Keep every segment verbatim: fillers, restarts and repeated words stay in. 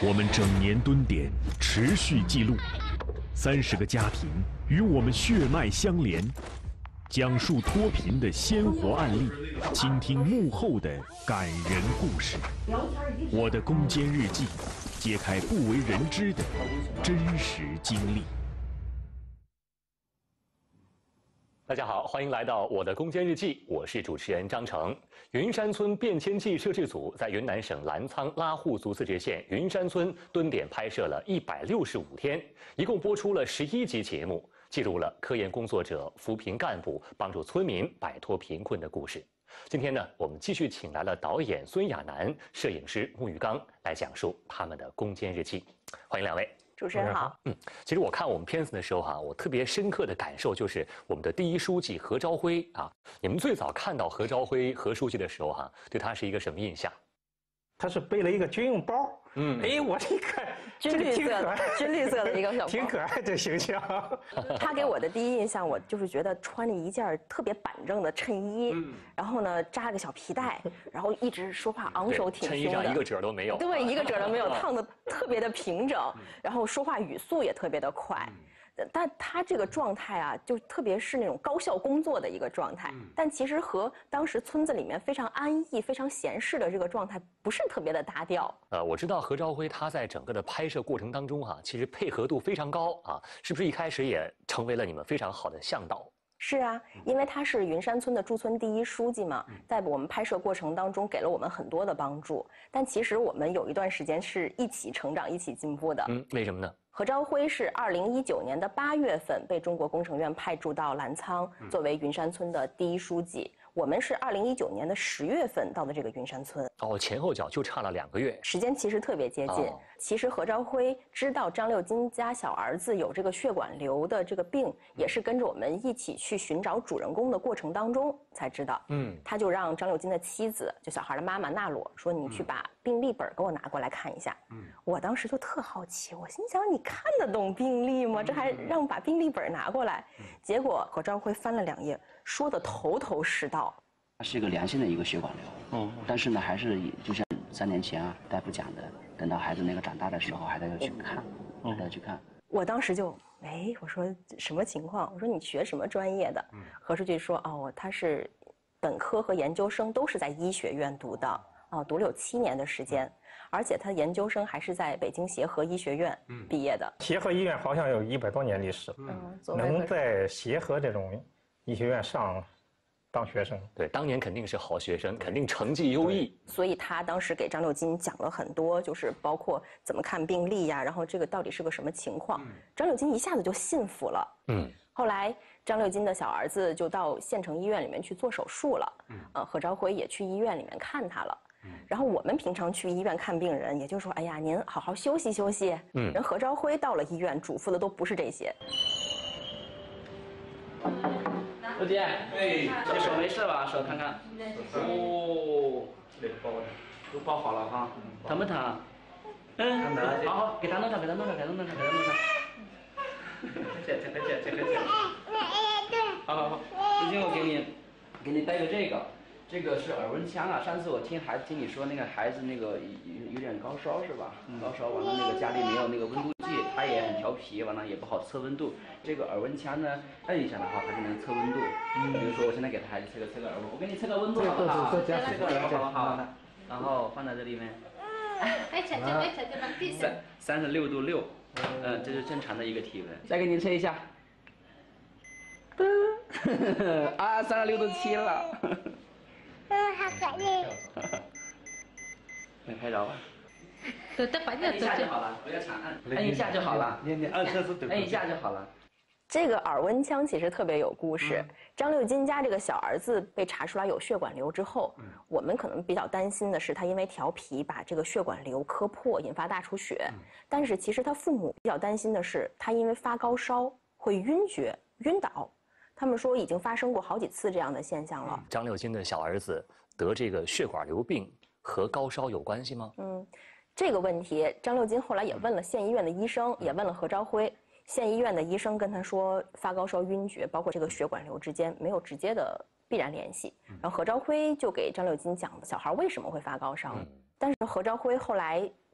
我们整年蹲点，持续记录三十个家庭与我们血脉相连，讲述脱贫的鲜活案例，倾听幕后的感人故事。我的攻坚日记，揭开不为人知的真实经历。 大家好，欢迎来到我的攻坚日记，我是主持人张成。云山村变迁记摄制组在云南省澜沧拉祜族自治县云山村蹲点拍摄了一百六十五天，一共播出了十一集节目，记录了科研工作者扶贫干部帮助村民摆脱贫困的故事。今天呢，我们继续请来了导演孙亚楠、摄影师穆玉刚来讲述他们的攻坚日记。欢迎两位。 主持人好。 嗯，其实我看我们片子的时候哈、啊，我特别深刻的感受就是我们的第一书记何朝晖啊。你们最早看到何朝晖何书记的时候哈、啊，对他是一个什么印象？ 他是背了一个军用包。嗯，哎，我这个军绿色的军绿色的一个小包， 挺可爱的形象。 他给我的第一印象，我就是觉得穿着一件特别板正的衬衣，嗯、然后呢扎个小皮带，然后一直说话昂首挺胸的。 衬衣上一个褶都没有。 对，一个褶都没有，烫的特别的平整，然后说话语速也特别的快。嗯，但他这个状态啊，就特别是那种高效工作的一个状态，但其实和当时村子里面非常安逸、非常闲适的这个状态不是特别的搭调。 呃，我知道何朝晖他在整个的拍摄过程当中哈、啊，其实配合度非常高啊，是不是一开始也成为了你们非常好的向导？ 是啊，因为他是云山村的驻村第一书记嘛，在我们拍摄过程当中给了我们很多的帮助。但其实我们有一段时间是一起成长、一起进步的。 嗯，为什么呢？ 何朝晖是二零一九年的八月份被中国工程院派驻到澜沧，作为云山村的第一书记。我们是二零一九年的十月份到的这个云山村。 哦，前后脚就差了两个月， 时间其实特别接近。哦、其实何朝晖知道张六金家小儿子有这个血管瘤的这个病，也是跟着我们一起去寻找主人公的过程当中才知道。嗯，他就让张六金的妻子，就小孩的妈妈娜裸说：“你去把病历本给我拿过来看一下。”嗯，我当时就特好奇，我心想：你看得懂病历吗？这还让把病历本拿过来？结果何朝晖翻了两页，说的头头是道。 它是一个良性的一个血管瘤，嗯，但是呢，还是就像三年前啊，大夫讲的，等到孩子那个长大的时候，还得要去看，还得要去看。 我当时就，哎，我说什么情况？我说你学什么专业的？嗯，何书记说，哦，他是本科和研究生都是在医学院读的，哦，读了有七年的时间，而且他研究生还是在北京协和医学院毕业的。 协和医院好像有一百多年历史，嗯，能在协和这种医学院上当学生， 对，当年肯定是好学生，肯定成绩优异。 所以他当时给张六金讲了很多，就是包括怎么看病历呀，然后这个到底是个什么情况。嗯、张六金一下子就信服了。嗯。后来张六金的小儿子就到县城医院里面去做手术了。嗯。呃，何朝晖也去医院里面看他了。嗯。然后我们平常去医院看病人，也就说，哎呀，您好好休息休息。嗯。人何朝晖到了医院，嘱咐的都不是这些。 陆姐，哎，你手没事吧？手看看。哦，都包好了哈，疼不疼？嗯，好好，给他弄上，给他弄上，给他弄上，给他弄上。这这这这这这。好好好，陆姐，我给你，给你带个这个，这个是耳温枪啊。上次我听孩子听你说，那个孩子那个有有点高烧是吧？高烧完了，那个家里没有那个温度计，他也很调皮，完了也不好测温度。这个耳温枪呢，摁一下的话，它就能测温度。嗯，比如说我现在给他孩子测个测个耳温，我给你测个温度好不好？测个耳温好不好？然后放在这里面。三三十六度六，嗯，这是正常的一个体温。再给你测一下。啊，三十六度七了。 嗯，好可爱。 没拍着吧？按一下就好了，不要长按，按一下就好了。按测试对，按一下就好了。 这个耳温枪其实特别有故事。嗯、张六金家这个小儿子被查出来有血管瘤之后，嗯、我们可能比较担心的是他因为调皮把这个血管瘤磕破，引发大出血。嗯、但是其实他父母比较担心的是他因为发高烧会晕厥、晕倒。他们说已经发生过好几次这样的现象了。 张六金的小儿子得这个血管瘤病和高烧有关系吗？嗯， 这个问题张六金后来也问了县医院的医生，也问了何朝晖。县医院的医生跟他说，发高烧、晕厥，包括这个血管瘤之间没有直接的必然联系。然后何朝晖就给张六金讲小孩为什么会发高烧，但是何朝晖后来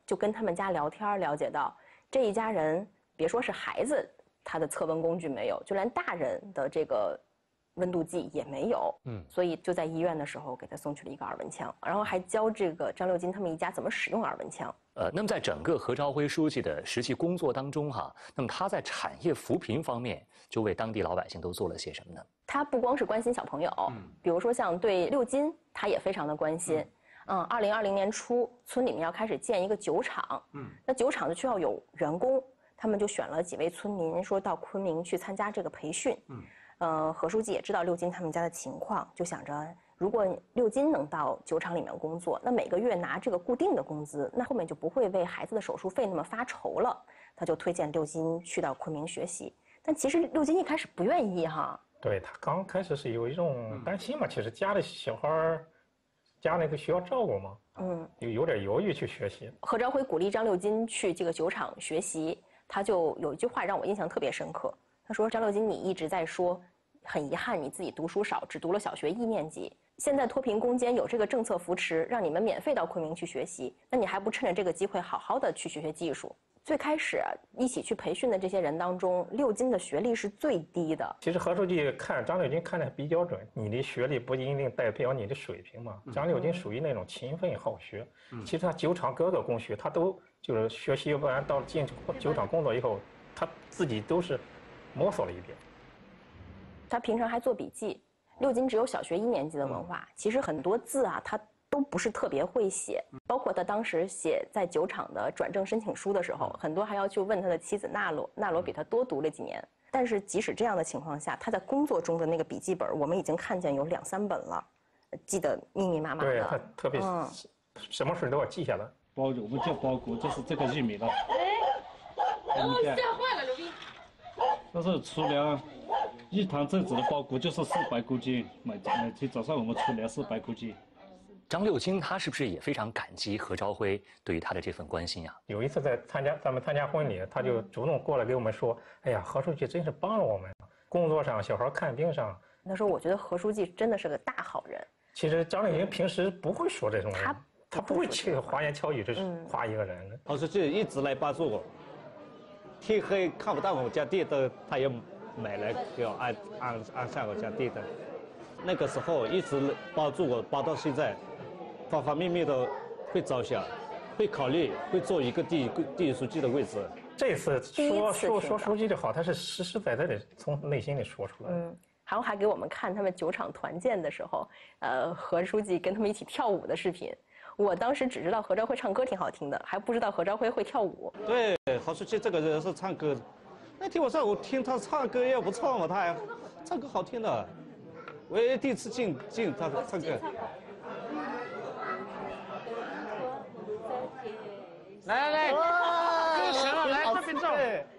就跟他们家聊天，了解到这一家人别说是孩子，他的测温工具没有，就连大人的这个温度计也没有。嗯，所以就在医院的时候给他送去了一个耳温枪，然后还教这个张六金他们一家怎么使用耳温枪。 呃，那么在整个何朝辉书记的实际工作当中哈，那么他在产业扶贫方面就为当地老百姓都做了些什么呢？他不光是关心小朋友，嗯，比如说像对六金，他也非常的关心。嗯，二零二零年初，村里面要开始建一个酒厂，嗯，那酒厂就需要有员工，他们就选了几位村民，说到昆明去参加这个培训。嗯，呃，何书记也知道六金他们家的情况，就想着，如果六金能到酒厂里面工作，那每个月拿这个固定的工资，那后面就不会为孩子的手术费那么发愁了。他就推荐六金去到昆明学习，但其实六金一开始不愿意哈。 对，他刚开始是有一种担心嘛，其实家里小孩儿，家那个需要照顾嘛，嗯，有有点犹豫去学习。 何朝辉鼓励张六金去这个酒厂学习，他就有一句话让我印象特别深刻，他说：“张六金，你一直在说，很遗憾你自己读书少，只读了小学一年级。现在脱贫攻坚有这个政策扶持，让你们免费到昆明去学习，那你还不趁着这个机会好好的去学学技术？”最开始一起去培训的这些人当中，六金的学历是最低的。 其实何书记看张六金看得比较准，你的学历不一定代表你的水平嘛。张六金属于那种勤奋好学，其实他酒厂各个工序他都就是学习完到进酒厂工作以后，他自己都是摸索了一遍。 他平常还做笔记。六金只有小学一年级的文化，其实很多字啊，他都不是特别会写，包括他当时写在酒厂的转正申请书的时候，很多还要去问他的妻子娜罗，娜罗比他多读了几年。但是即使这样的情况下，他在工作中的那个笔记本，我们已经看见有两三本了，记得密密麻麻的。 对，他特别、嗯、什么事都要记下来。 包我们叫包谷，就是这个玉米了。哎，哦，吓坏了，刘斌。但是粗粮。一坛正子的包谷就是四百公斤，每每天早上我们出粮四百公斤。 张六金他是不是也非常感激何朝辉对于他的这份关心啊？ 有一次在参加咱们参加婚礼，他就主动过来给我们说：“哎呀，何书记真是帮了我们，工作上、小孩看病上。” 他说：“我觉得何书记真的是个大好人。” 其实张六金平时不会说这种人，他他不会去花言巧语，这是夸一个人的。 何书记一直来帮助我，天黑看不到我家地的，他也。买来要安安安上我家地的，那个时候一直帮助我，帮到现在，方方面面都会着想，会考虑，会做一个地地书记的位置。 这次说说说书记就好，他是实实在在的从内心里说出来的。嗯， 然后还给我们看他们酒厂团建的时候，呃，何书记跟他们一起跳舞的视频。我当时只知道何朝辉唱歌挺好听的，还不知道何朝辉会跳舞。 对，何书记这个人是唱歌。那天晚上我听他唱歌也不错嘛，他还唱歌好听的，我也第一次进进他唱歌。来来来，歌神了，来这边照。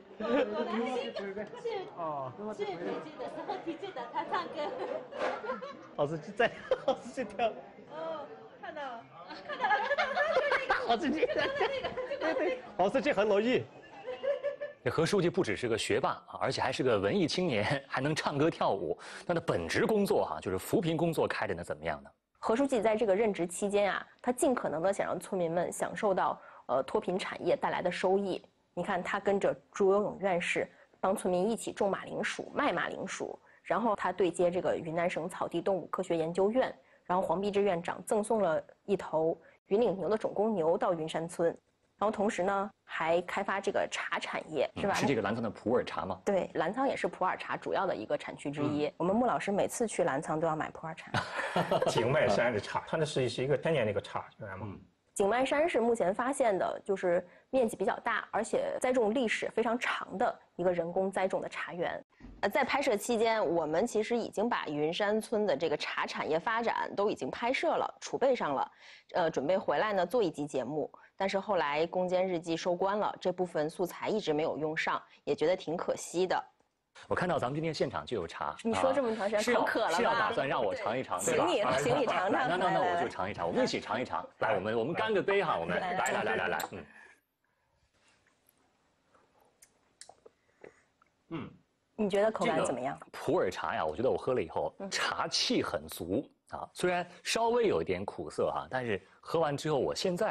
哦，去体检的时候体检的他唱歌。 老师在，老师在跳。 哦，看到了，看到了，看到了， 老师记得，对对，老师记很容易。 这何书记不只是个学霸，而且还是个文艺青年，还能唱歌跳舞。那他本职工作哈、啊，就是扶贫工作开展的怎么样呢？ 何书记在这个任职期间啊，他尽可能的想让村民们享受到呃脱贫产业带来的收益。你看，他跟着朱有勇院士帮村民一起种马铃薯、卖马铃薯，然后他对接这个云南省草地动物科学研究院，然后黄必之院长赠送了一头云岭牛的种公牛到云山村。然后同时呢，还开发这个茶产业，是吧？ 是这个澜沧的普洱茶吗？ 对，澜沧也是普洱茶主要的一个产区之一。嗯、我们穆老师每次去澜沧都要买普洱茶。 景迈山的茶，它那是是一个天然的一个茶，明白吗？嗯、 景迈山是目前发现的，就是面积比较大，而且栽种历史非常长的一个人工栽种的茶园。呃，在拍摄期间，我们其实已经把云山村的这个茶产业发展都已经拍摄了，储备上了，呃，准备回来呢做一集节目。但是后来《攻坚日记》收官了，这部分素材一直没有用上，也觉得挺可惜的。 我看到咱们今天现场就有茶， 你说这么长时间口渴了吧？ 是要打算让我尝一尝，对吧？ 请你，请你尝尝。 那那那我就尝一尝，我们一起尝一尝。来，我们我们干个杯哈，我们来来来来来，嗯嗯，你觉得口感怎么样？ 普洱茶呀，我觉得我喝了以后，茶气很足啊，虽然稍微有一点苦涩哈，但是喝完之后，我现在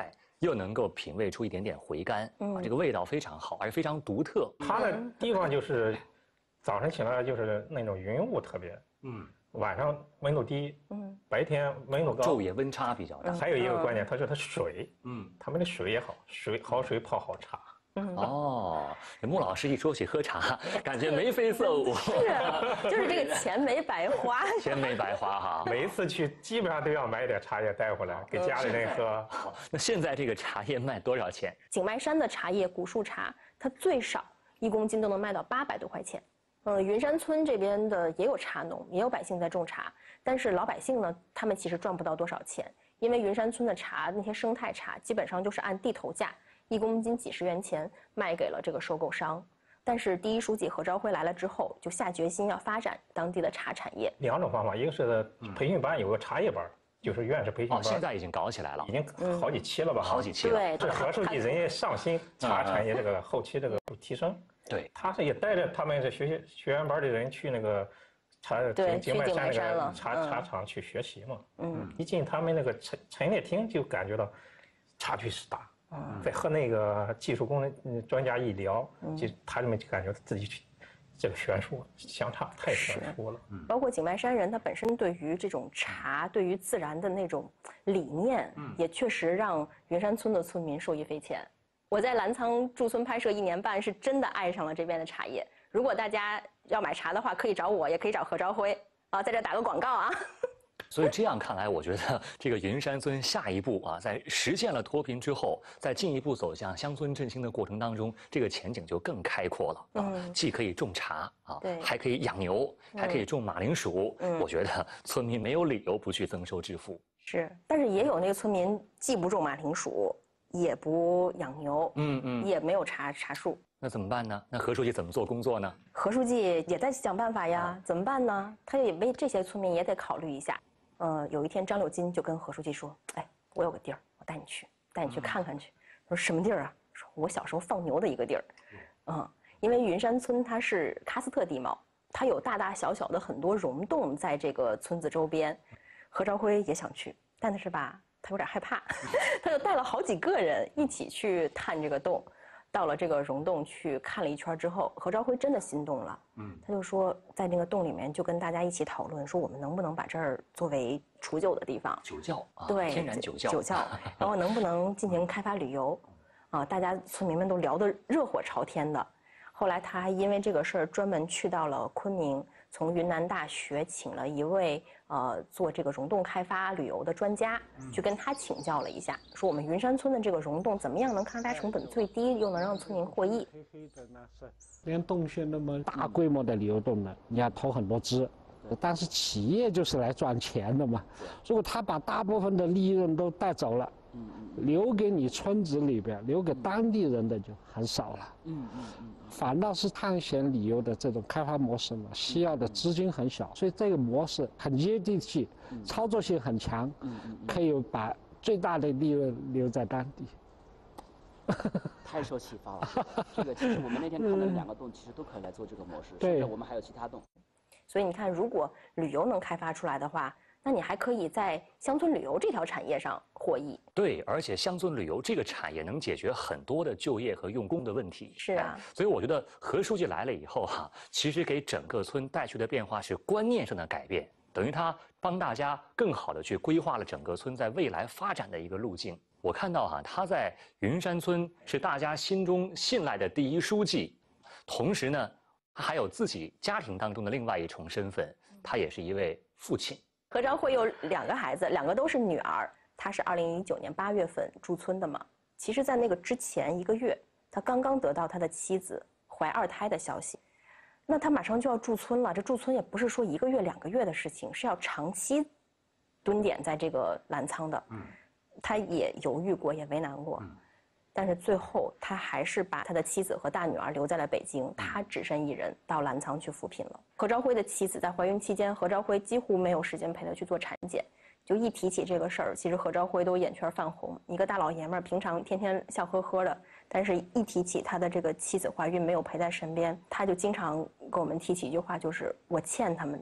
又能够品味出一点点回甘， 嗯啊，这个味道非常好，而且非常独特。 它的地方就是早晨起来就是那种云雾特别， 嗯， 晚上温度低， 嗯， 白天温度高， 昼夜温差比较大。 还有一个关键，它是它水， 嗯， 他们的水也好，水好水泡好茶。 哦，这穆老师一说起喝茶，感觉眉飞色舞。 是啊，就是这个钱没白花。 钱没白花哈。 每一次去基本上都要买点茶叶带回来给家里人喝。 好，那现在这个茶叶卖多少钱？ 景迈山的茶叶古树茶，它最少一公斤都能卖到八百多块钱。呃，云山村这边的也有茶农，也有百姓在种茶，但是老百姓呢，他们其实赚不到多少钱，因为云山村的茶那些生态茶基本上就是按地头价，一公斤几十元钱卖给了这个收购商。但是第一书记何朝晖来了之后，就下决心要发展当地的茶产业。 两种方法，一个是培训班有个茶叶班，就是院士培训班， 哦，现在已经搞起来了， 已经好几期了吧？ 好几期了。 对， 这何书记人家上心茶产业这个后期这个提升。 对， 他是也带着他们这学习学员班的人去那个茶对景迈山那个茶嗯茶厂去学习嘛。 嗯， 一进他们那个陈陈列厅就感觉到差距是大。嗯，再和那个技术工人专家一聊，就他们就感觉自己这个悬殊相差太悬殊了。 嗯，包括景迈山人他本身对于这种茶、对于自然的那种理念，也确实让云山村的村民受益匪浅。我在澜沧驻村拍摄一年半，是真的爱上了这边的茶叶。如果大家要买茶的话，可以找我，也可以找何朝晖啊，在这打个广告啊。 所以这样看来，我觉得这个云山村下一步啊，在实现了脱贫之后，在进一步走向乡村振兴的过程当中，这个前景就更开阔了啊！嗯、既可以种茶啊， 对， 还可以养牛，嗯、还可以种马铃薯。嗯，我觉得村民没有理由不去增收致富。 是，但是也有那个村民既不种马铃薯，也不养牛，嗯嗯，也没有茶茶树。 那怎么办呢？那何书记怎么做工作呢？ 何书记也在想办法呀，啊、怎么办呢？他也为这些村民也得考虑一下。呃，有一天张柳金就跟何书记说：“哎，我有个地儿，我带你去，带你去看看去。”说什么地儿啊？说我小时候放牛的一个地儿。嗯，因为云山村它是喀斯特地貌，它有大大小小的很多溶洞在这个村子周边。何朝晖也想去，但是吧，他有点害怕，他就带了好几个人一起去探这个洞。到了这个溶洞去看了一圈之后，何朝晖真的心动了。嗯，他就说在那个洞里面就跟大家一起讨论，说我们能不能把这儿作为储酒的地方， 酒窖啊， 对， 天然酒窖， 酒窖，然后能不能进行开发旅游，啊，大家村民们都聊得热火朝天的。后来他还因为这个事儿专门去到了昆明，从云南大学请了一位呃做这个溶洞开发旅游的专家，去跟他请教了一下，说我们云山村的这个溶洞怎么样能开发成本最低，又能让村民获益。 连洞穴那么大规模的旅游洞呢，你要投很多资，但是企业就是来赚钱的嘛。如果他把大部分的利润都带走了，留给你村子里边，留给当地人的就很少了。嗯嗯嗯。反倒是探险旅游的这种开发模式呢，需要的资金很小，所以这个模式很接地气，操作性很强，可以把最大的利润留在当地。 太受启发了。这个其实我们那天看的两个洞，其实都可以来做这个模式。 对。 甚至我们还有其他洞。 所以你看，如果旅游能开发出来的话，那你还可以在乡村旅游这条产业上获益。 对，而且乡村旅游这个产业能解决很多的就业和用工的问题。 是啊， 所以我觉得何书记来了以后哈、啊，其实给整个村带去的变化是观念上的改变，等于他帮大家更好的去规划了整个村在未来发展的一个路径。我看到哈、啊，他在云山村是大家心中信赖的第一书记，同时呢，他还有自己家庭当中的另外一重身份，他也是一位父亲。 何朝晖有两个孩子，两个都是女儿。他是二零一九年八月份驻村的嘛。其实，在那个之前一个月，他刚刚得到他的妻子怀二胎的消息。那他马上就要驻村了，这驻村也不是说一个月两个月的事情，是要长期蹲点在这个澜沧的。嗯，他也犹豫过，也为难过。嗯，但是最后他还是把他的妻子和大女儿留在了北京，他只身一人到澜沧去扶贫了。何朝晖的妻子在怀孕期间，何朝晖几乎没有时间陪她去做产检，就一提起这个事儿，其实何朝晖都眼圈泛红。一个大老爷们儿，平常天天笑呵呵的，但是一提起他的这个妻子怀孕没有陪在身边，他就经常跟我们提起一句话，就是我欠他们的，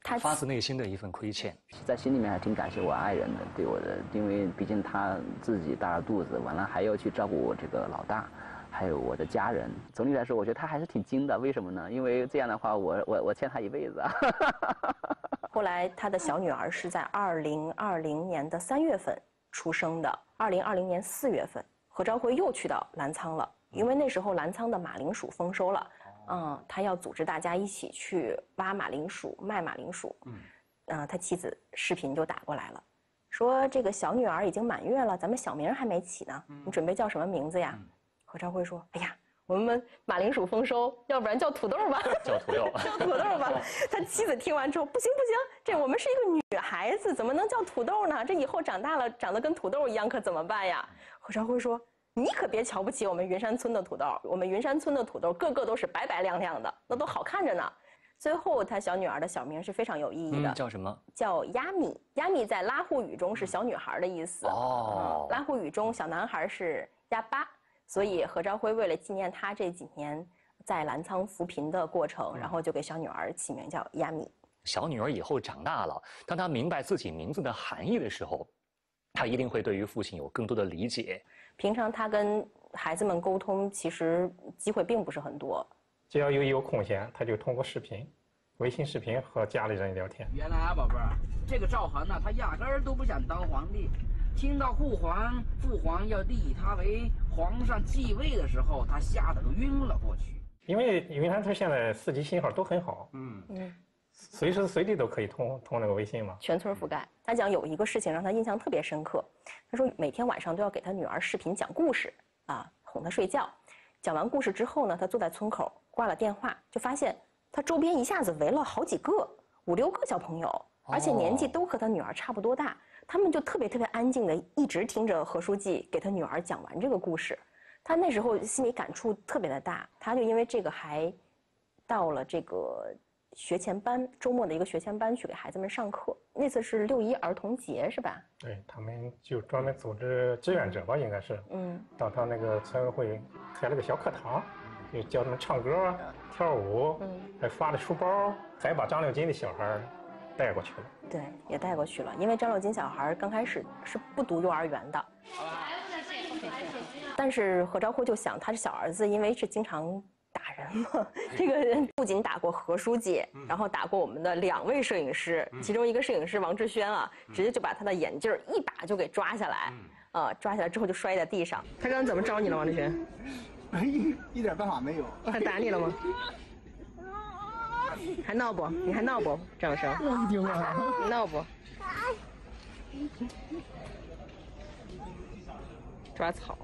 他发自内心的一份亏欠， 在心里面还挺感谢我爱人的对我的，因为毕竟他自己大着肚子，完了还要去照顾我这个老大，还有我的家人。总体来说，我觉得他还是挺精的。为什么呢？因为这样的话，我我我欠他一辈子。 后来他的小女儿是在二零二零年的三月份出生的，二零二零年四月份，何朝晖又去到澜沧了，因为那时候澜沧的马铃薯丰收了。嗯，他要组织大家一起去挖马铃薯、卖马铃薯。嗯，呃，他妻子视频就打过来了，说这个小女儿已经满月了，咱们小名还没起呢，你准备叫什么名字呀？嗯、何朝晖说：“哎呀，我们马铃薯丰收，要不然叫土豆吧。” 叫土豆， 叫土豆吧。他妻子听完之后，不行不行，这我们是一个女孩子，怎么能叫土豆呢？这以后长大了长得跟土豆一样，可怎么办呀？何朝晖说：“你可别瞧不起我们云山村的土豆，我们云山村的土豆个个都是白白亮亮的，那都好看着呢。”最后，他小女儿的小名是非常有意义的， 嗯、叫什么？ 叫亚米。亚米在拉祜语中是小女孩的意思。哦、嗯，拉祜语中小男孩是亚巴，所以何朝晖为了纪念他这几年在澜沧扶贫的过程，然后就给小女儿起名叫亚米。 小女儿以后长大了，当她明白自己名字的含义的时候，她一定会对于父亲有更多的理解。 平常他跟孩子们沟通，其实机会并不是很多。 只要有有空闲，他就通过视频、微信视频和家里人聊天。 原来啊，宝贝儿，这个赵恒呢，他压根儿都不想当皇帝。听到父皇父皇要立他为皇上继位的时候，他吓得都晕了过去。 因为云山村现在四 G 信号都很好，嗯嗯，随时随地都可以通通那个微信嘛， 全村覆盖。他讲有一个事情让他印象特别深刻，他说每天晚上都要给他女儿视频讲故事啊，哄她睡觉。讲完故事之后呢，他坐在村口挂了电话，就发现他周边一下子围了好几个五六个小朋友，而且年纪都和他女儿差不多大，他们就特别特别安静的一直听着何书记给他女儿讲完这个故事。他那时候心里感触特别的大，他就因为这个还到了这个学前班，周末的一个学前班去给孩子们上课。那次是六一儿童节是吧？ 对，他们就专门组织志愿者吧，应该是，嗯，到他那个村委会开了个小课堂，就教他们唱歌、跳舞，嗯，还发了书包，还把张六金的小孩带过去了。 对，也带过去了，因为张六金小孩刚开始是不读幼儿园的。但是何朝晖就想，他是小儿子，因为是经常打人嘛。这个人不仅打过何书记，然后打过我们的两位摄影师，其中一个摄影师王志轩啊，直接就把他的眼镜一把就给抓下来，啊，抓下来之后就摔在地上。他刚刚怎么招你了，王志轩？ 一点办法没有。 他打你了吗？还闹不？你还闹不？张生？ 不听啊！ 你闹不？抓草。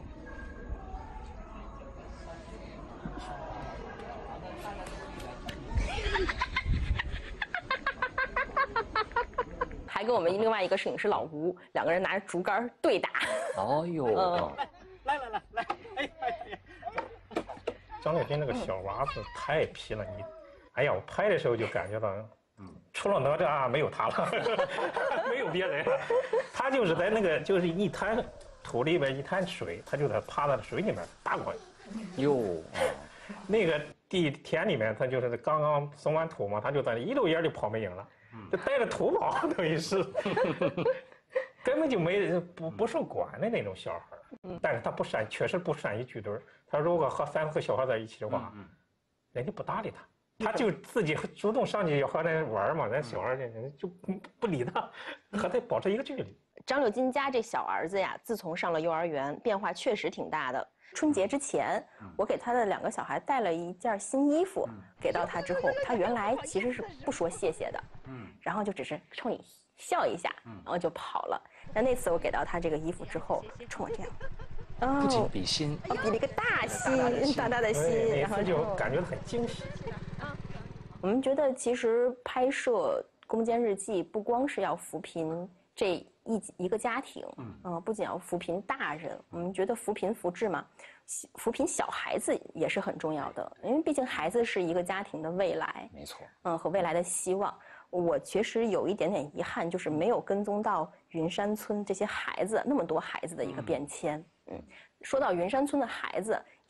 还跟我们另外一个摄影师老吴，两个人拿着竹竿对打。 哦呦！ 嗯、来来来来，哎哎哎！张六金那个小娃子太皮了，你，哎呀，我拍的时候就感觉到，嗯，除了哪吒没有他了，没有别人，他就是在那个就是一滩土里边一滩水，他就在趴在水里面打滚。 哟， 那个地田里面，他就是刚刚松完土嘛，他就在一溜烟就跑没影了。就带着土跑，等于是根本就没人不不受管的那种小孩。但是他不善，确实不善于聚堆。他如果和三四个小孩在一起的话，人家不搭理他，他就自己主动上去要和人玩嘛。人小孩人就不理他，和他保持一个距离。 张六金家这小儿子呀，自从上了幼儿园，变化确实挺大的。春节之前，我给他的两个小孩带了一件新衣服，给到他之后，他原来其实是不说谢谢的，嗯，然后就只是冲你笑一下，然后就跑了。但那次我给到他这个衣服之后，冲我这样， 哦，不仅比心， 哦，比了一个大心，大大的心， 然后就感觉很惊喜。 我们觉得其实拍摄《攻坚日记》不光是要扶贫这一一个家庭，嗯、呃，不仅要扶贫大人，我们觉得扶贫扶志嘛，扶贫小孩子也是很重要的，因为毕竟孩子是一个家庭的未来， 没错， 嗯、呃，和未来的希望。我其实有一点点遗憾，就是没有跟踪到云山村这些孩子那么多孩子的一个变迁。嗯，嗯说到云山村的孩子，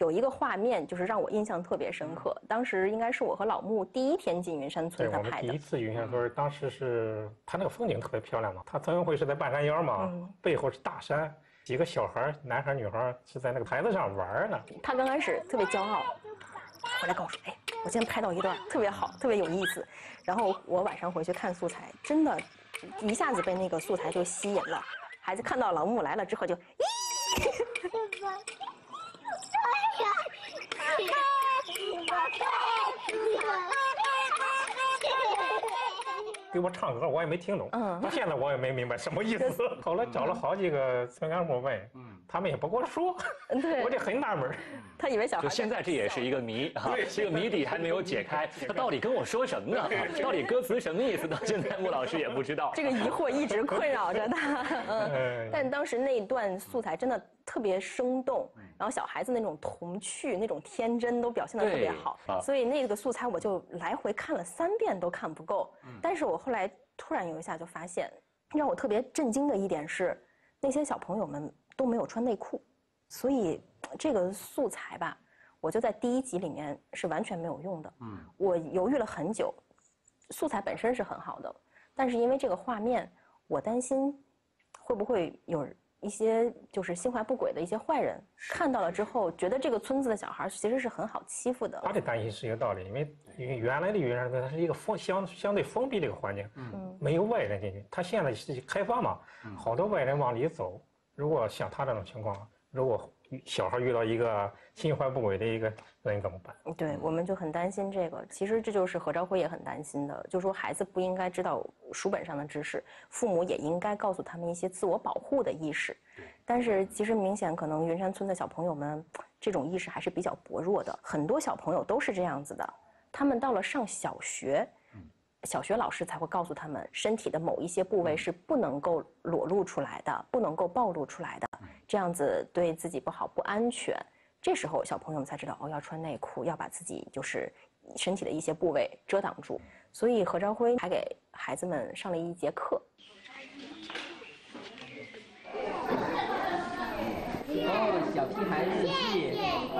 有一个画面就是让我印象特别深刻，当时应该是我和老穆第一天进云山村他拍的。 对，我们第一次云山村，当时是他那个风景特别漂亮嘛，他村委会是在半山腰嘛，嗯、背后是大山，几个小孩，男孩女孩是在那个台子上玩呢。 他刚开始特别骄傲，回来跟我说：“哎，我今天拍到一段特别好，特别有意思。”然后我晚上回去看素材，真的，一下子被那个素材就吸引了。孩子看到老穆来了之后就，咦。 给我唱歌，我也没听懂。嗯，到现在我也没明白什么意思。后来找了好几个村干部问，嗯，他们也不跟我说。对，我这很纳闷。 他以为小孩。 就现在这也是一个谜啊，这个谜底还没有解开。他到底跟我说什么呢？到底歌词什么意思？到现在穆老师也不知道。 这个疑惑一直困扰着他。嗯，但当时那一段素材真的特别生动，然后小孩子那种童趣、那种天真都表现得特别好，所以那个素材我就来回看了三遍都看不够。但是我后来突然有一下就发现，让我特别震惊的一点是，那些小朋友们都没有穿内裤，所以这个素材吧，我就在第一集里面是完全没有用的。嗯，我犹豫了很久，素材本身是很好的，但是因为这个画面，我担心会不会有一些就是心怀不轨的一些坏人看到了之后，觉得这个村子的小孩其实是很好欺负的。 他的担心是一个道理，因为因为原来的云山村它是一个封相相对封闭的一个环境，嗯，没有外人进去。他现在是开放嘛，嗯、好多外人往里走。如果像他这种情况，如果小孩遇到一个心怀不轨的一个人怎么办？ 对，我们就很担心这个。其实这就是何朝辉也很担心的，就说孩子不应该知道书本上的知识，父母也应该告诉他们一些自我保护的意识。但是其实明显可能云山村的小朋友们这种意识还是比较薄弱的，很多小朋友都是这样子的。他们到了上小学，小学老师才会告诉他们，身体的某一些部位是不能够裸露出来的，不能够暴露出来的，这样子对自己不好，不安全。这时候小朋友们才知道，哦，要穿内裤，要把自己就是身体的一些部位遮挡住。所以何朝辉还给孩子们上了一节课。 哦，小屁孩日记。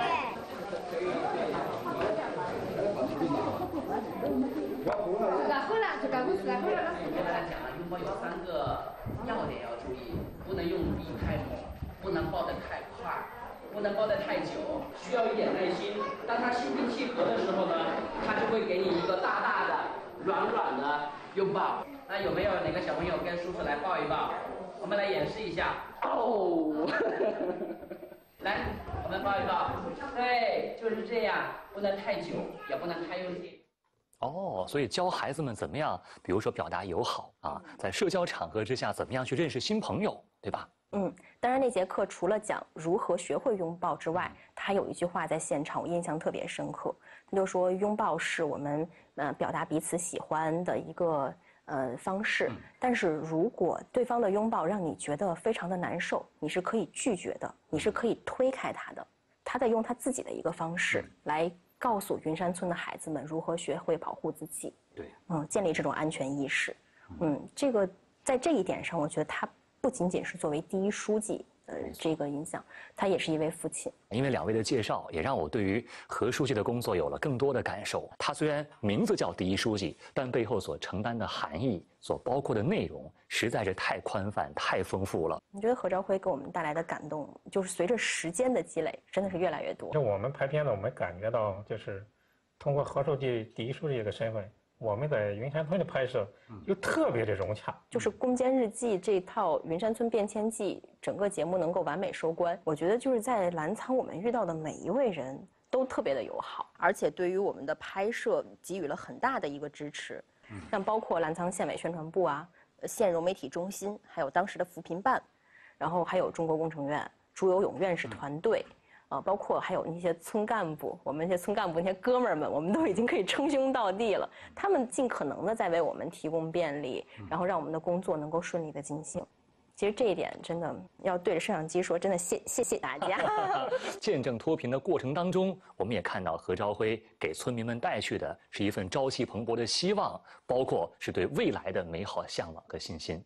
我跟大家讲了，拥抱有三个要点要注意，不能用力太猛，不能抱得太快，不能抱得太久，需要一点耐心。当他心平气和的时候呢，他就会给你一个大大的、软软的拥抱。那有没有哪个小朋友跟叔叔来抱一抱？我们来演示一下。哦，来，我们抱一抱。对，就是这样，不能太久，也不能太用力。 哦，所以教孩子们怎么样，比如说表达友好啊，在社交场合之下怎么样去认识新朋友，对吧？ 嗯，当然那节课除了讲如何学会拥抱之外，他还有一句话在现场我印象特别深刻，他就说拥抱是我们呃表达彼此喜欢的一个呃方式，但是如果对方的拥抱让你觉得非常的难受，你是可以拒绝的，你是可以推开他的。他在用他自己的一个方式来告诉云山村的孩子们如何学会保护自己， 对， 嗯，建立这种安全意识，嗯，这个在这一点上，我觉得他不仅仅是作为第一书记，呃，这个影响，他也是一位父亲。 因为两位的介绍，也让我对于何书记的工作有了更多的感受。他虽然名字叫第一书记，但背后所承担的含义、所包括的内容，实在是太宽泛、太丰富了。 你觉得何朝辉给我们带来的感动，就是随着时间的积累，真的是越来越多。 就我们拍片子，我们感觉到，就是通过何书记第一书记这个身份，我们在云山村的拍摄就特别的融洽。 就是《攻坚日记》这套《云山村变迁记》整个节目能够完美收官，我觉得就是在澜沧我们遇到的每一位人都特别的友好，而且对于我们的拍摄给予了很大的一个支持。像包括澜沧县委宣传部啊、县融媒体中心，还有当时的扶贫办，然后还有中国工程院朱有勇院士团队。啊，包括还有那些村干部，我们这些村干部那些哥们儿们，我们都已经可以称兄道弟了。他们尽可能的在为我们提供便利，然后让我们的工作能够顺利的进行。其实这一点真的要对着摄像机说，真的谢谢谢大家。 见证脱贫的过程当中，我们也看到何朝辉给村民们带去的是一份朝气蓬勃的希望，包括是对未来的美好向往和信心。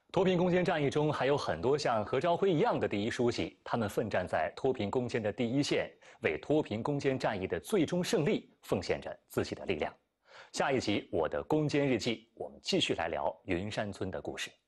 脱贫攻坚战役中还有很多像何朝晖一样的第一书记，他们奋战在脱贫攻坚的第一线，为脱贫攻坚战役的最终胜利奉献着自己的力量。下一集《我的攻坚日记》，我们继续来聊云山村的故事。